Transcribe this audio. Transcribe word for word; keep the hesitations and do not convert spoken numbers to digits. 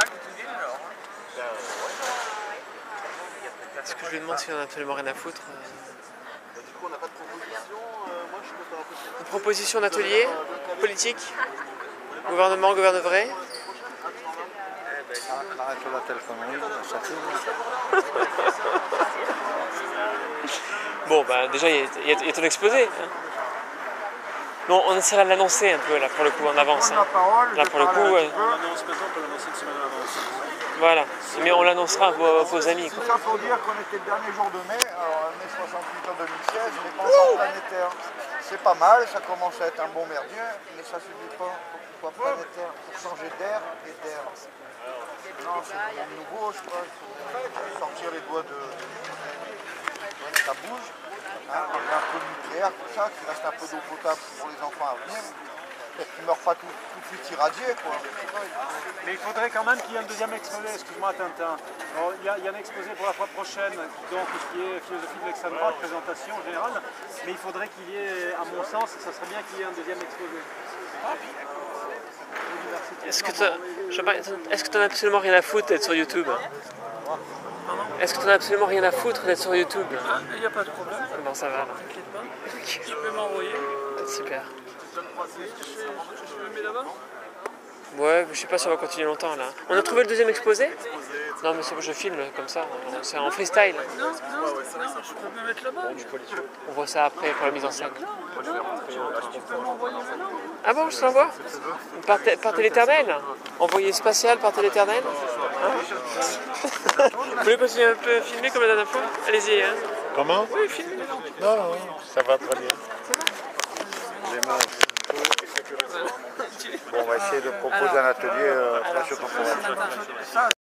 Est-ce que je lui demande s'il en a absolument rien à foutre? Du coup, on n'a pas de proposition. Euh, moi, je peux faire un peu de... Une proposition d'atelier politique? Gouvernement, gouvernerait? Arrête la téléphonerie, ça Bon, bah déjà, il y a, il y a, il y a ton exposé. Hein. Bon, on essaiera de l'annoncer un peu, là, pour le coup, en avance. Hein. Là, pour le coup... Euh... Voilà, mais on l'annoncera à vos, vos amis. Tout ça pour dire qu'on était le dernier jour de mai, alors mai soixante-huit en deux mille seize, mais pas encore planétaire. C'est pas mal, ça commence à être un bon merdier, mais ça suffit pas pour qu'il soit planétaire, pour changer d'air et d'air. Non, c'est un monde nouveau, je crois, il faut sortir les doigts de... Ouais, ça bouge, hein, il y a un peu de nucléaire, tout ça, qu'il reste un peu d'eau potable pour les enfants à venir. Ils ne meurent pas tout, tout de suite irradiés, quoi. Mais il faudrait quand même qu'il y ait un deuxième exposé, excuse-moi Tintin. Bon, il, y a, il y a un exposé pour la fois prochaine, donc qui est philosophie de l'extrême droite, présentation générale, mais il faudrait qu'il y ait, à mon sens, ça serait bien qu'il y ait un deuxième exposé. Est-ce que tu n'en as absolument rien à foutre d'être sur YouTube? Est-ce que tu n'en as absolument rien à foutre d'être sur YouTube? Il n'y a pas de problème. Comment ça va? T'inquiète pas. Tu peux m'envoyer. Super. Je le mets là-bas? Ouais, je sais pas si on va continuer longtemps là. On a trouvé le deuxième exposé? Non, mais c'est bon, je filme comme ça, c'est en freestyle. Non, non, non, je peux me mettre là-bas. On voit ça après pour la mise en scène. Tu peux m'envoyer maintenant. Ah bon, je te l'envoie? Par, par Téléternel? Envoyé spatial par Téléternel? Hein? Vous voulez continuer un peu filmer comme la dernière fois? Allez-y. Hein. Comment? Oui, filmez. Non, non, ça va très bien. Bon, on va essayer de proposer un atelier euh, pas